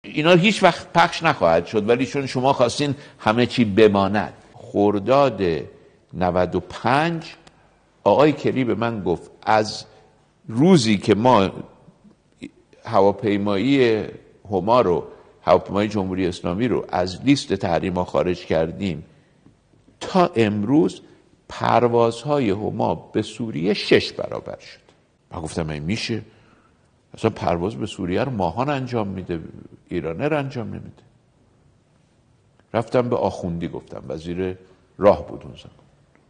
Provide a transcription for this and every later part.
اینا هیچ وقت پخش نخواهد شد، ولی چون شما خواستین همه چی بماند. خرداد 95 آقای کری به من گفت از روزی که ما هواپیمایی هما رو، هواپیمای جمهوری اسلامی رو از لیست تحریم‌ها خارج کردیم تا امروز پروازهای هما به سوریه 6 برابر شد. من گفتم این میشه؟ اصلا پرواز به سوریه رو ماهان انجام میده، ایرانر انجام نمیده. رفتم به آخوندی گفتم، وزیر راه بود اون زمان.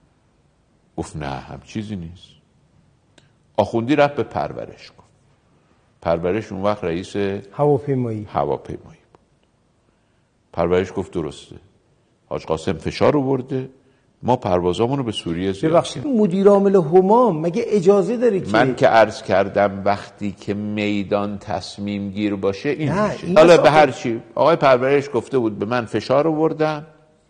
گفت نه هم چیزی نیست. آخوندی رفت به پرورش گفت. پرورش اون وقت رئیس هواپیمایی بود. پرورش گفت درسته، حاج قاسم فشار آورده، ما پروازامون رو به سوریه زیاد. ببخشید مدیر عامل هما مگه اجازه داره که من که عرض کردم وقتی که میدان تصمیم گیر باشه این میشه. حالا به هر چی آقای پرورش گفته بود به من فشار آوردن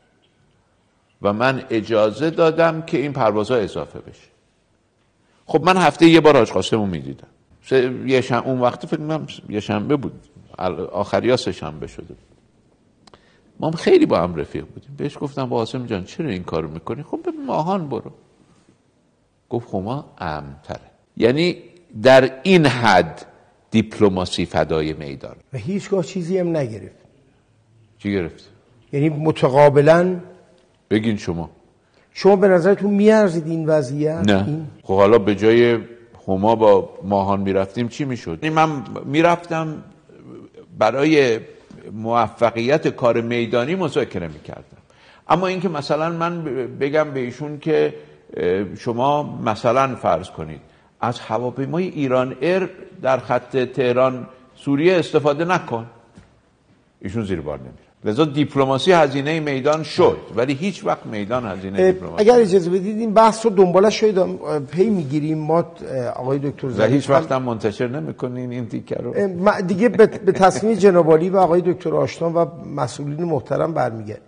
و من اجازه دادم که این پروازها اضافه بشه. خب من هفته یه بار حاج قاسم رو میدیدم. اون وقت فکر کنم یه شنبه بود، آخریا سه شنبه شده بود. ما خیلی با هم رفیق بودیم. بهش گفتم با قاسم جان چرا این کارو میکنی؟ خب به ماهان برو. گفت هما امن‌تره. یعنی در این حد دیپلماسی فدای میدان. و هیچگاه چیزی هم نگرفت. چی گرفت؟ یعنی متقابلا بگین شما به نظرتون میارزید این وضعیت؟ نه. خب حالا به جای هما با ماهان میرفتیم چی میشد؟ من میرفتم برای موفقیت کار میدانی مذاکره میکردم. اما اینکه مثلا من بگم به ایشون که شما مثلا فرض کنید از هواپیمای ایران ایر در خط تهران سوریه استفاده نکن، ایشون زیر بار نمیره. لذا دیپلماسی هزینه میدان شد، ولی هیچ وقت میدان هزینه دیپلماسی. اگر اجازه بدید این بحث رو دنبالش شاید پی میگیریم. ما آقای دکتر و هیچ وقت هم منتشر نمیکنین این تیکه رو. دیگه به تصمیم جناب عالی و آقای دکتر آشنا و مسئولین محترم برمیگرده.